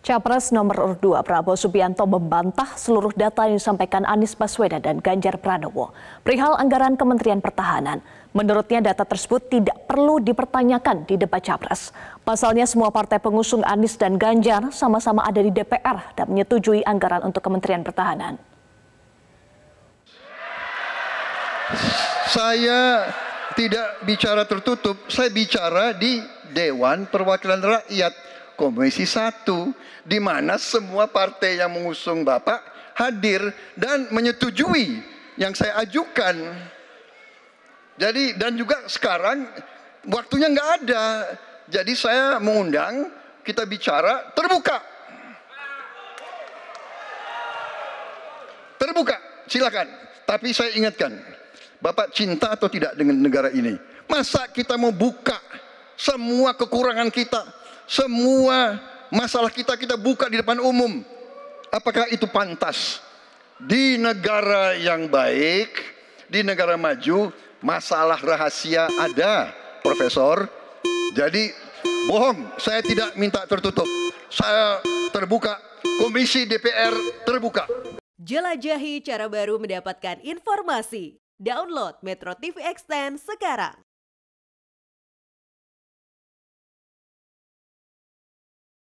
Capres nomor urut 2 Prabowo Subianto membantah seluruh data yang disampaikan Anies Baswedan dan Ganjar Pranowo perihal anggaran Kementerian Pertahanan. Menurutnya data tersebut tidak perlu dipertanyakan di debat Capres. Pasalnya semua partai pengusung Anies dan Ganjar sama-sama ada di DPR dan menyetujui anggaran untuk Kementerian Pertahanan. Saya tidak bicara tertutup, saya bicara di Dewan Perwakilan Rakyat Komisi 1, di mana semua partai yang mengusung Bapak hadir dan menyetujui yang saya ajukan. Jadi dan juga sekarang waktunya nggak ada, jadi saya mengundang kita bicara terbuka. Terbuka, silakan. Tapi saya ingatkan, Bapak cinta atau tidak dengan negara ini? Masa kita mau buka semua kekurangan kita, semua masalah kita buka di depan umum? Apakah itu pantas? Di negara yang baik, di negara maju, masalah rahasia ada, Profesor. Jadi bohong, saya tidak minta tertutup. Saya terbuka, Komisi DPR terbuka. Jelajahi cara baru mendapatkan informasi. Download Metro TV Extend sekarang.